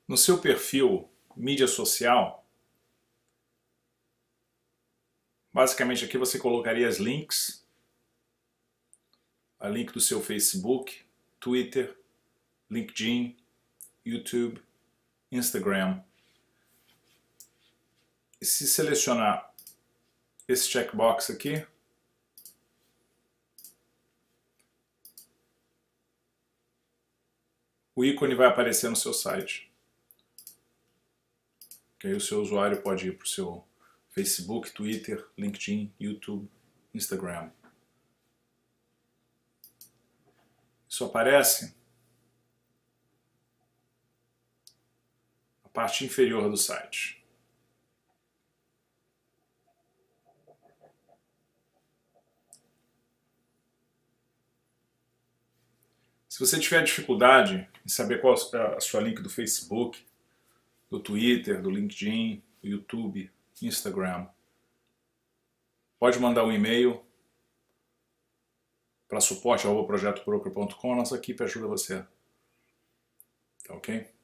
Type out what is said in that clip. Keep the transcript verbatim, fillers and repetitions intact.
No seu perfil mídia social, basicamente aqui você colocaria as links, a link do seu Facebook, Twitter, LinkedIn, YouTube, Instagram. E se selecionar esse checkbox aqui, o ícone vai aparecer no seu site. Que aí o seu usuário pode ir para o seu Facebook, Twitter, LinkedIn, YouTube, Instagram. Isso aparece na parte inferior do site. Se você tiver dificuldade em saber qual é a sua link do Facebook, do Twitter, do LinkedIn, do YouTube, Instagram, pode mandar um e-mail para suporte arroba projeto broker ponto com, a nossa equipe ajuda você. Tá ok?